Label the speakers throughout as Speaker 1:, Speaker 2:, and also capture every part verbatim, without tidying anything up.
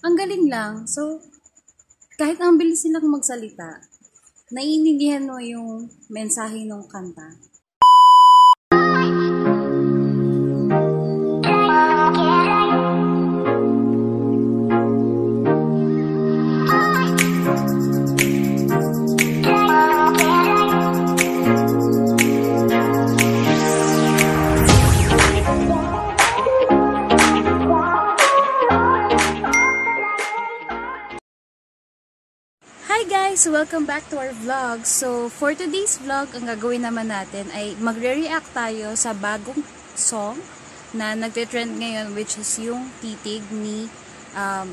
Speaker 1: Ang galing lang. So, kahit ang bilis silang magsalita, naiintindihan mo yung mensahe ng kanta. Hi guys! Welcome back to our vlog. So, for today's vlog, ang gagawin naman natin ay magre-react tayo sa bagong song na nagte-trend ngayon, which is yung Titig ni um,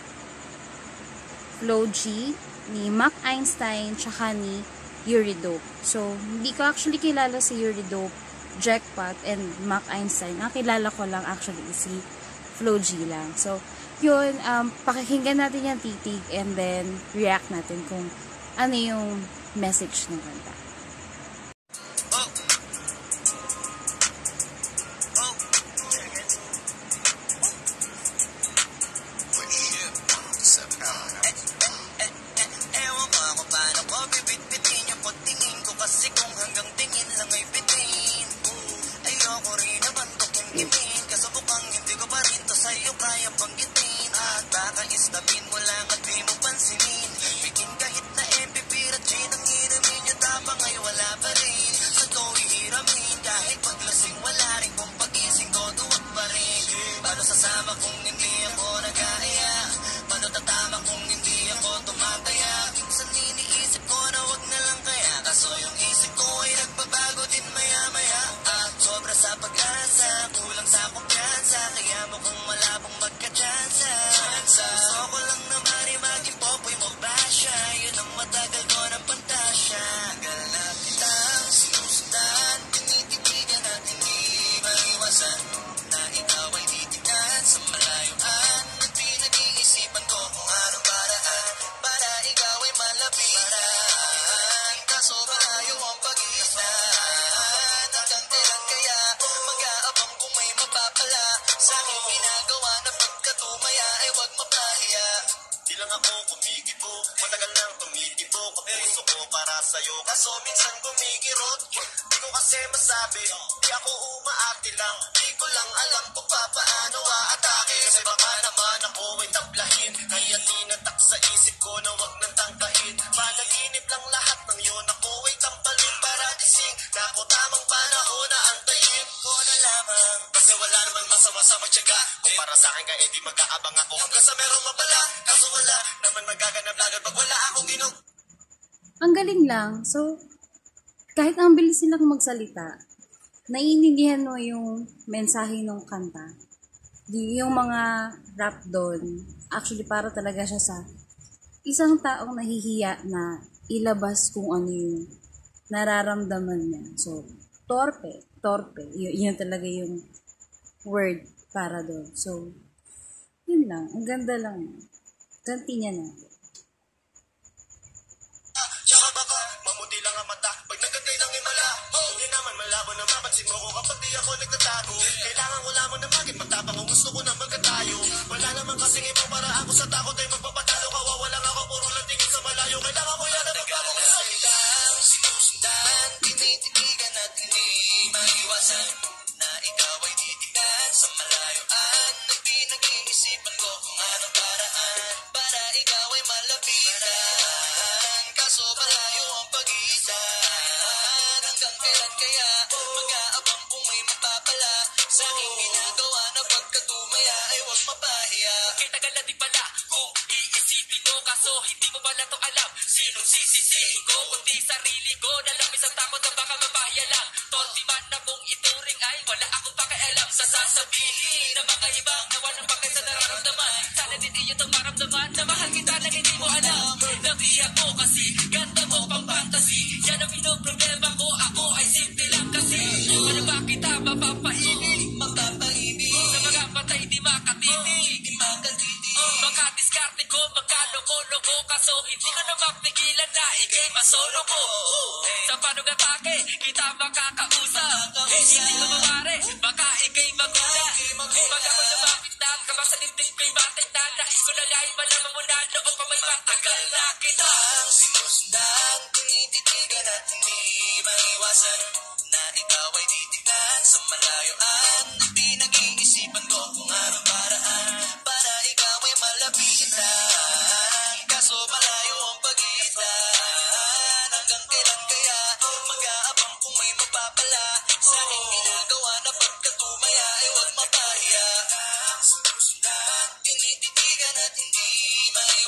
Speaker 1: Flo G, ni Mac Einstein, tsaka ni Yuri. So, hindi ko actually kilala si Yuri, Jekkpot, and Mac Einstein. Ang kilala ko lang actually si Flo G lang. So, yun, um, pakikinggan natin yung Titig and then react natin kung ano yung message ng kanta.
Speaker 2: Oh. Oh. Oh shit. Eh, eh, eh, ewan ko ako paano ko bibit-bitin yung pagtingin ko kasi kung hanggang tingin lang ay bitin. Ayoko rin naman to kimkimin kasi bukang hindi ko pa rin to sa'yo kaya banggitin. At baka istabin mo lang at di mo pansinin. Bikin kahit na M P P at gin ang inumin yung tapang ay wala pa rin. Sa ko ihiramin kahit paglasing wala rin kung pagising ko duwag pa rin. Paano sasama kung hindi ako nag-aaya? Paano tatama kung hindi ako tumataya? Minsan iniisip ko na wag na lang kaya. Kaso yung isip ko ay nagbabago din maya-maya. At sobra sa pag-asa, kulang sa kumpiyansa, kaya mukhang malabong magka-chansa. Gusto ko lang naman ay maging popoy mo ba siya? Yun ang matagal ko ng pantasya. Tagal na kitang sinusundan, tinititigan at hindi maiwasan na ikaw ay titignan sa malayuan. At pinag-iisipan ko kung anong paraan para ikaw ay malapitan. Kaso malayo ang pag-iispan. Hanggang kailan kaya mag-aabang kung may mapapala sa aking ginagawa na pagkatumaya ay wag mapahiya. Di lang ako kumikibo, matagal nang tumitibo ang puso ko para sa'yo. Kaso minsan kumikirot, di ko kasi masabi, di ako umaati lang. Di ko lang alam kung papaano aatake. Kasi baka naman ako ay tablahin, kaya tinatak sa isip ko na wag nang tangkain. Panaginip lang lahat ng yun, ako ay tampalin para gising. Na ako tamang panahon na antayin ko na lamang. Kasi wala naman masama sa magtiyaga, kung para sa akin ka edi mag-aabang ako hanggang sa merong mapala. Kaso wala naman magaganap lagad pag wala akong ginog.
Speaker 1: Ang galing lang. So, kahit ang bilis silang magsalita, naiintindihan mo yung mensahe ng kanta. Di, yung mga rap doon, actually para talaga siya sa isang taong nahihiya na ilabas kung ano yung nararamdaman niya. So, torpe, torpe, yun, yun talaga yung word para doon. So, yun lang. Ang ganda lang. Kantinya natin.
Speaker 2: Tsaka baka mamuti lang ang mata pag nagkantay ng imala. Oh, di naman malabo na mapansin mo ko kapag di ako nagtatago. Kailangan ko lamang na maging matapang kung gusto ko na magkatayo. Wala naman kasing ibang para ako sa takot ay magpapatalo. Kawawa lang ako, puro lang tingin sa malayo. Kailangan ko yan na magbago ko sa kitang sinusundan, tinititigan at hindi maiwasan na ikaw ay titigan sa malayuan. Ay pinag-iisipan ko kung anong paraan para ikaw ay malapitan. Kaso malayo ang pag-iisan. Hanggang kailan kaya mag-aabang kung may mapapala sa aking ginagawa na pagkatumaya ay wag mapahiya. Kay tagal na di pala kung iisipin mo, kaso hindi mo pala to alam. Sinong sisisihin ko kundi sarili ko, nalamis ang takot na baka mapahiya lang. Torti man na kung ituring ay wala akong pakialam sa sasabihin na mga ibang nawa ng bakit sa nararamdaman. Sana din iyo itong maramdaman na mahal kita na hindi mo alam. Nabiyak mo kasi ganda mo pang fantasy, yan ang pinoproblema ko, ako ay simple lang kasi. Ano ba kita mapapaibig? Mapapaibig sa mga patay di makatitig, di makatitig. Oh, baka diskarte ko, magkaloko-loko, kaso hindi ko na mapigilan na ikay masolo ko. Sa panugatake, kita makakausap, hindi ko mawari, baka ikay magulat. Pag ako lumapit na, kabang sa tindig may batik na, nais ko na lahat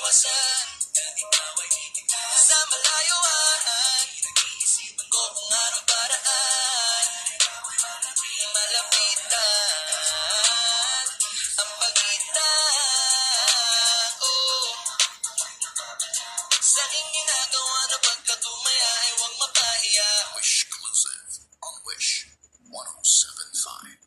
Speaker 2: iwasan. Kahit ikaw ay itignan sa malayuan, pinag-iisipan ko kung anong paraan malapitan ang pagitan. Oh, sa aking ginagawa na pagkatumaya ay huwag mapahiya. Wish exclusive on Wish one oh seven five.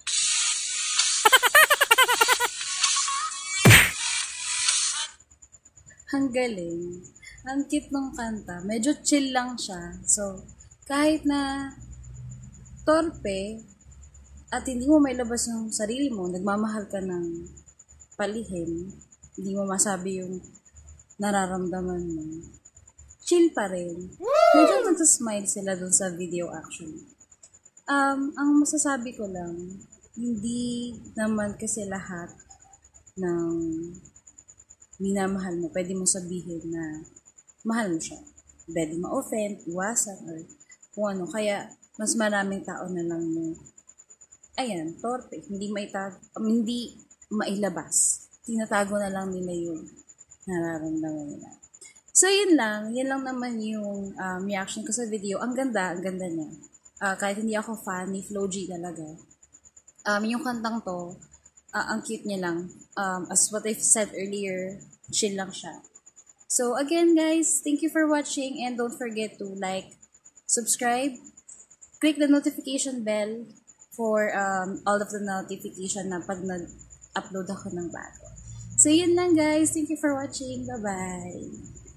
Speaker 1: Ang galing. Ang cute ng kanta. Medyo chill lang siya. So, kahit na torpe at hindi mo mailabas yung sarili mo, nagmamahal ka ng palihim, hindi mo masabi yung nararamdaman mo, chill pa rin. Medyo nagsasmile sila dun sa video actually. Um, ang masasabi ko lang, hindi naman kasi lahat ng minamahal mo, pwede mo sabihin na mahal mo siya. Pwede ma-offend, iwasan, or kung ano. Kaya, mas maraming tao na lang yung, ayan, torpe, hindi maitag, um, hindi mailabas. Tinatago na lang nila yung nararamdaman nila. So, yun lang. Yun lang naman yung um, reaction ko sa video. Ang ganda, ang ganda niya. Uh, kahit hindi ako fan ni Flo G talaga. Um, yung kantang to, uh, ang cute niya lang. Um, as what I've said earlier, chill lang siya. So, again guys, thank you for watching and don't forget to like, subscribe, click the notification bell for um, all of the notification na pag nag-upload ako ng bago. So, yun lang guys. Thank you for watching. Bye-bye.